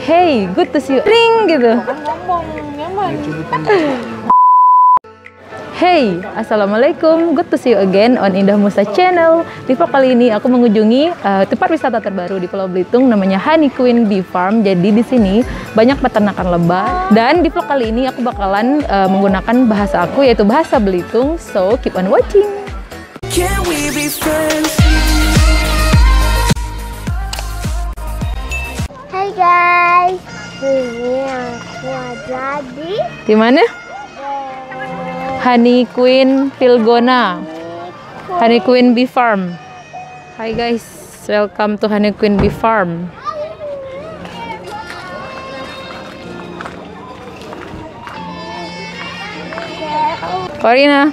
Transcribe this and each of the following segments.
Hey, good to see you. Ring gitu. Hey, assalamualaikum. Good to see you again on Indah Musa Channel. Di vlog kali ini aku mengunjungi tempat wisata terbaru di Pulau Belitung, namanya Honey Queen Bee Farm. Jadi di sini banyak peternakan lebah. Dan di vlog kali ini aku bakalan menggunakan bahasa aku, yaitu bahasa Belitung. So keep on watching. Can we be friends? Hai guys, ini aku ada di mana? Honey Queen Filgona, Honey Queen Bee Farm. Hai guys, welcome to Honey Queen Bee Farm. Corina,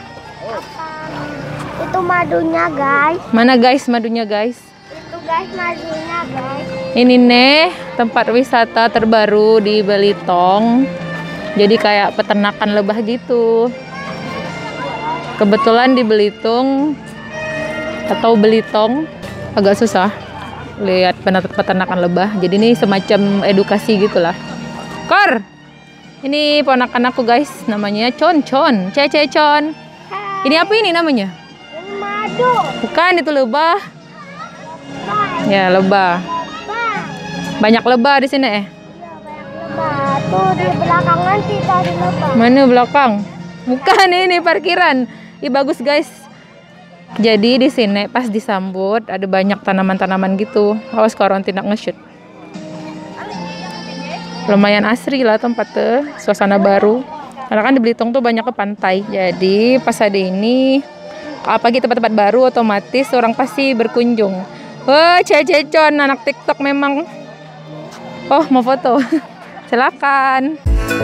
itu madunya guys. mana guys madunya guys? Itu guys madunya guys. Ini nih tempat wisata terbaru di Belitung. Jadi kayak peternakan lebah gitu. Kebetulan di Belitung atau Belitung agak susah lihat peternakan lebah. Jadi ini semacam edukasi gitulah. Kor, ini ponakan aku guys, namanya Con. Cece Con. Ini apa ini namanya? Ini madu. Bukan, itu lebah. Ya, lebah. Banyak lebah di sini Iya, banyak lebah. Tuh di belakangan kita di lebah. Mana belakang? Bukan, ini parkiran. Ih, bagus guys. Jadi di sini pas disambut ada banyak tanaman-tanaman gitu. Awas koron tidak nge-shoot. Lumayan asri lah tempatnya, suasana baru. Karena kan di Belitung tuh banyak ke pantai. Jadi pas ada ini, apalagi tempat-tempat baru, otomatis orang pasti berkunjung. Wah, Cecon, anak TikTok memang. Oh, mau foto? Silakan.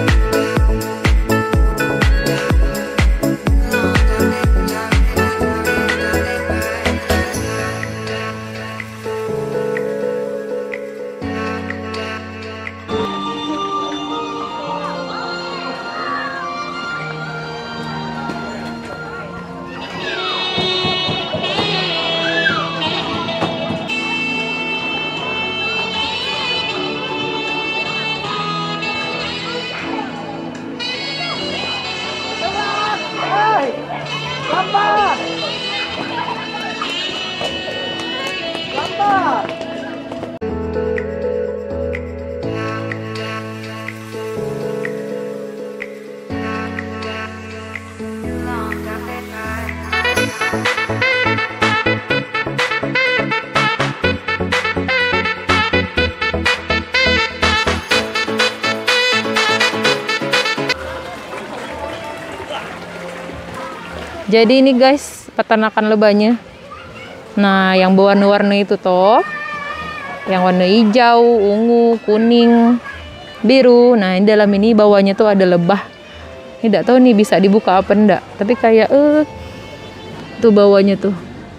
Jadi ini guys, peternakan lebahnya. Nah, yang berwarna-warni itu toh, yang warna hijau, ungu, kuning, biru. Nah, di dalam ini bawahnya tuh ada lebah. Tidak tahu nih bisa dibuka apa enggak. Tapi kayak tuh bawahnya tuh.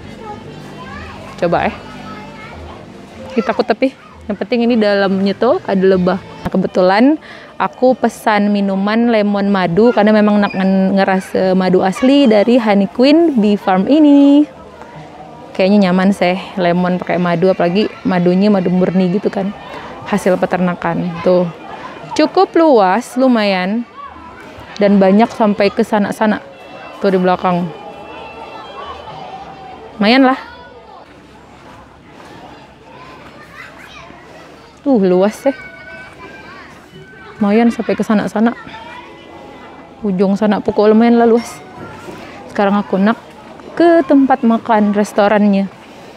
Coba kita takut tapi yang penting ini dalamnya tuh ada lebah. Nah, kebetulan aku pesan minuman lemon madu karena memang nak ngerasa madu asli dari Honey Queen Bee Farm ini. Kayaknya nyaman sih lemon pakai madu, apalagi madunya madu murni gitu kan. Hasil peternakan. Tuh. Cukup luas, lumayan. Dan banyak sampai ke sana-sana. Tuh di belakang. Lumayan lah. Luas sih. Lumayan sampai ke sana-sana. Ujung sana pokok lumayan lah luas. Sekarang aku nak ke tempat makan restorannya.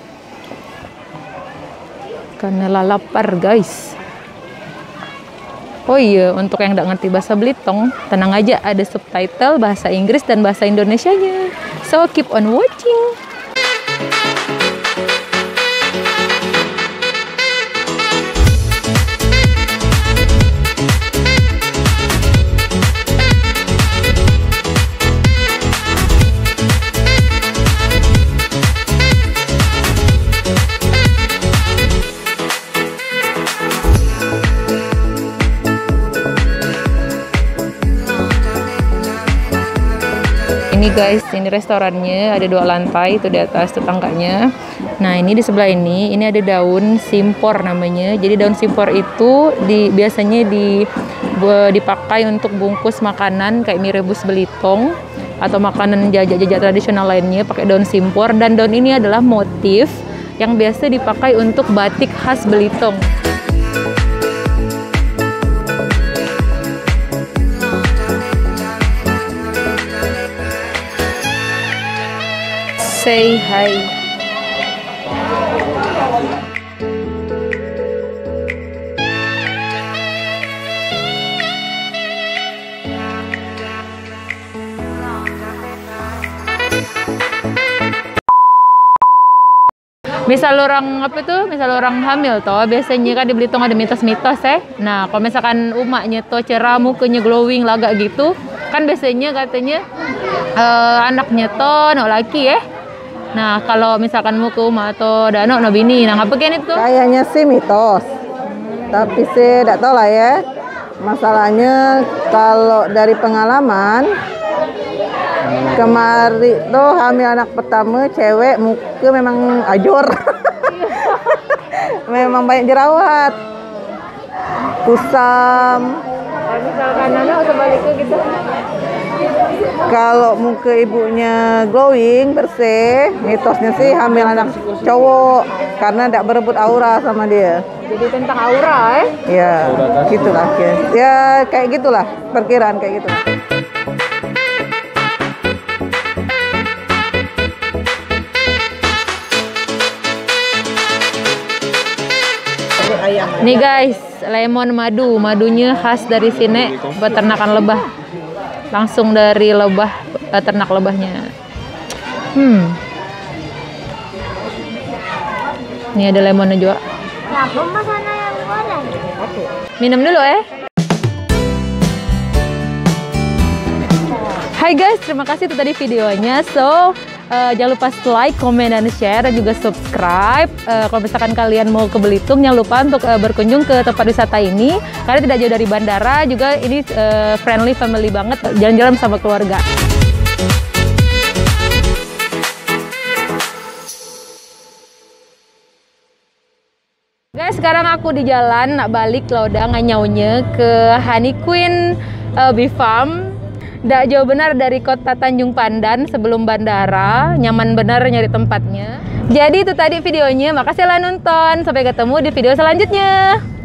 Karena lapar guys. Oh iya, untuk yang nggak ngerti bahasa Belitung, tenang aja, ada subtitle bahasa Inggris dan bahasa Indonesianya. So keep on watching. ini guys, ini restorannya, ada 2 lantai, itu di atas tuh tangganya. Nah ini di sebelah ini ada daun simpor namanya. Jadi daun simpor itu biasanya dipakai untuk bungkus makanan kayak mie rebus belitong atau makanan jajak-jajak tradisional lainnya pakai daun simpor. Dan daun ini adalah motif yang biasa dipakai untuk batik khas Belitung. Say hi. Misal orang apa tuh? Misal orang hamil toh biasanya kan di Belitung ada mitos-mitos Nah, kalau misalkan umaknya toh cerah, mukanya glowing lagak gitu, kan biasanya katanya anaknya toh no laki Nah, kalau misalkan muka umak atau dano no bini, nah apa kan itu? Kayaknya sih mitos. Tapi sih enggak tahu lah ya. Masalahnya kalau dari pengalaman kemarin tuh hamil anak pertama cewek, muka memang ajor. Memang banyak jerawat, kusam. Kalau misalkan anak sebalik gitu. Kalau muka ibunya glowing, bersih, mitosnya sih hamil anak cowok karena tidak berebut aura sama dia. Jadi tentang aura Ya, gitulah. Ya kayak gitulah, perkiraan kayak gitu. Nih guys, lemon madu. Madunya khas dari sini, peternakan lebah. Langsung dari lebah, ternak lebahnya. Ini ada lemonnya juga. Kenapa Mas Ana yang goreng? Minum dulu Hai guys, terima kasih itu tadi videonya. So, jangan lupa like, comment, dan share, dan juga subscribe. Kalau misalkan kalian mau ke Belitung, jangan lupa untuk berkunjung ke tempat wisata ini. Karena tidak jauh dari bandara, juga ini friendly, family banget. Jalan-jalan sama keluarga. Guys, sekarang aku di jalan, nak balik loh, udah nganyaunya ke Honey Queen Bee Farm. Nggak jauh benar dari kota Tanjung Pandan sebelum bandara, nyaman benar nyari tempatnya. Jadi itu tadi videonya, makasih lah nonton. Sampai ketemu di video selanjutnya.